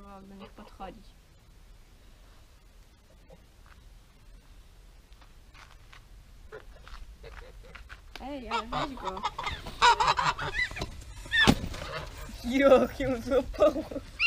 próbował do nich podchodzić. Ej, ale weź go. Jak ją złapało.